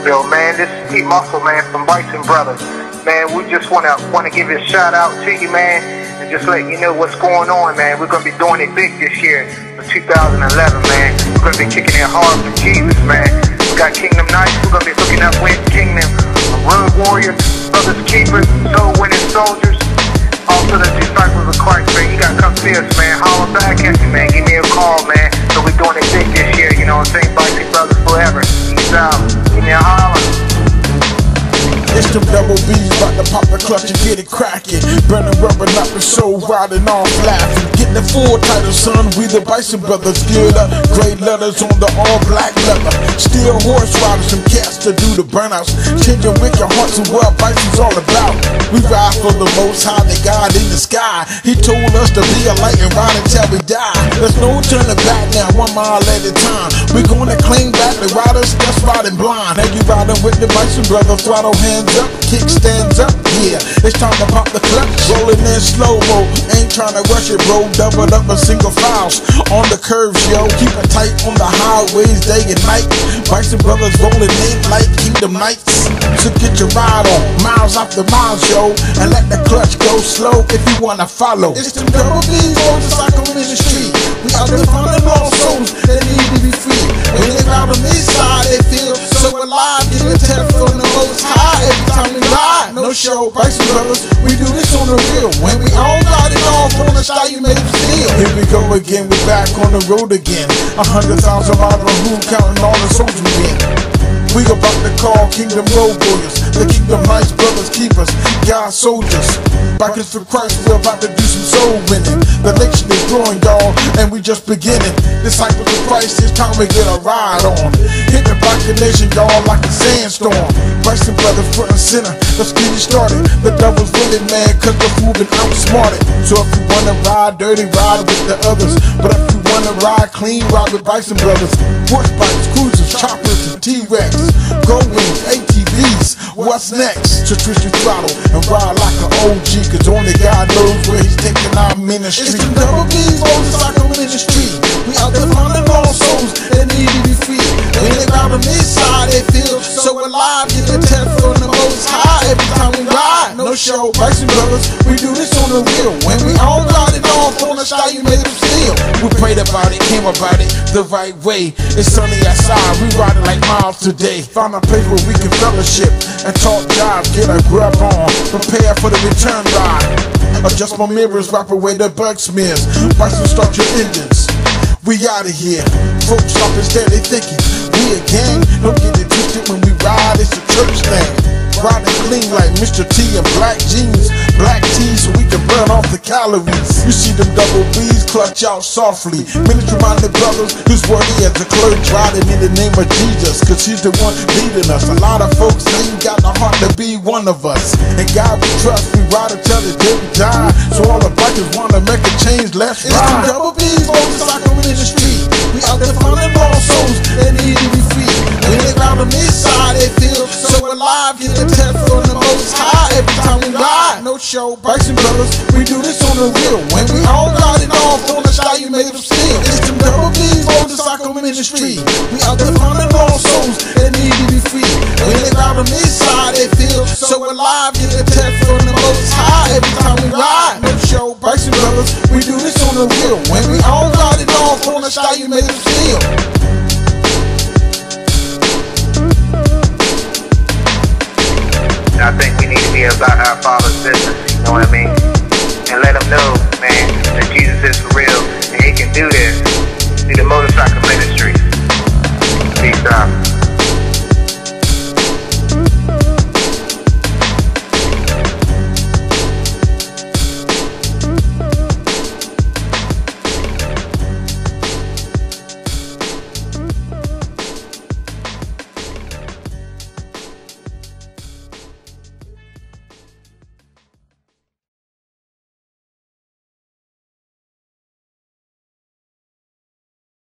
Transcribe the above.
Nashville, man. This is T Muscle, man, from Bison Brotherz. Man, we just wanna give a shout out to you, man, and just let you know what's going on, man. We're gonna be doing it big this year for 2011, man. We're gonna be kicking it hard for Jesus, man. We got Kingdom Knights. We're gonna be hooking up with Kingdom Road Warriors, Brothers Keepers, Soul Winning Soldiers. Also the Disciples of Christ, man. You gotta come see us, man. Holler back at me, man. Give me a call, man. So we're doing it big this year, you know what I'm saying? Bison Brotherz forever. Peace out. Give me a holler. It's them double B's, about to pop the clutch and get it cracking. Burning rubber, not the show, riding off laughing. Getting the full title, son, we the Bison Brothers. Geared up, great letters on the all black leather. Steel horse riders, some cats to do the burnouts. Changing wicked hearts and what Bison's all about. We ride for the most high, the God in the sky. He told us to be a light and ride until we die. There's no turning back now, 1 mile at a time. We're gonna claim back the riders that's riding blind. And you riding with the Bison Brothers, throttle hands up, kick stands up, yeah. It's time to pop the clutch, rolling in slow-mo. Ain't trying to rush it, bro, double up a single files. On the curves, yo, keep it tight on the highways day and night. Bison Brothers rolling in like Kingdom Knights. So get your ride on, miles after miles, yo, and let the clutch go slow if you wanna follow. It's them double B's, motorcycle ministry. We out there finding lost souls that need to be free. When they ride on this side, they feel so alive. Get a test on the most high every time we ride. No show, Bison Brothers, we do this on the real. When we all got it off on the style you made them feel. Here we go again, we're back on the road again. 100,000 miles on who counting all the souls we win. We about to call Kingdom Road Warriors, the Kingdom Knights, Brothers Keepers, God Soldiers. Bikers for Christ, we're about to do some soul winning. The nation is growing, y'all, and we just beginning. Disciples of Christ, it's time we get a ride on. Hit the biker nation, y'all, like a sandstorm. Bison Brothers front and center, let's get it started. The devil's winning, man, cause we're moving outsmarted. So if you wanna ride dirty, ride with the others. But if you wanna ride clean, ride with Bison Brothers. Horse bikes, cruisers, choppers, and T-Rex. Go wings, ATVs, what's next? So twist your throttle and ride like an OG, cause only God knows where he's taking our ministry. It's them double B's, motorcycle ministry. We out there finding lost souls that need to be free. When they ride on this side, they feel so alive. Get a test on the most high every time we ride. No show, Bison Brothers, we do this on the real. When we all got it off on the style you made them feel. We prayed about it, came about it the right way. It's sunny outside, we riding like miles today. Found a place where we can fellowship and talk jobs, get a grub on, prepare for the return ride. Adjust my mirrors, wipe away the bug smears. Bison, start your engines, we out of here. Folks stop instead, they thinking we a gang. Don't get it twisted, when we ride, it's a church thing. Riding clean like Mr. T and black jeans, black tees so we can burn off the calories. You see them double B's clutch out softly. Ministry minded brothers who's worthy as a clerk, riding in the name of Jesus, cause he's the one leading us. A lot of folks ain't got the heart to be one of us. And God we trust, we ride until the day we die. So all the bikers wanna make a change, let's ride. It's them double B's, motorcycle ministry. We out there finding lost souls that need to be free. When they ride on this side, they feel so alive. Get the test on the most high every time we ride. No show, Bison Brothers, we do this on the real. When we all got it off on the style you made them feel. It's them double B's, motorcycle ministry. We out there finding lost souls that need to be free. When they ride on this side, they feel so alive. Get the test on the most high every time we ride. No show, Bison Brothers, we do this on the real. When we all got it off on the style you made them feel. I think we need to be about our Father's business, you know what I mean? And let them know, man, that Jesus is for real and he can do this through the motorcycle ministry. Peace out.